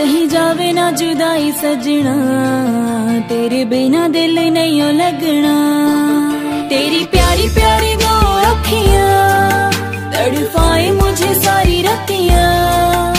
कहीं जावे ना जुदाई सजना, तेरे बिना दिल नहीं ओ लगना। तेरी प्यारी प्यारी दो अखियां तड़पाए मुझे सारी रतियां।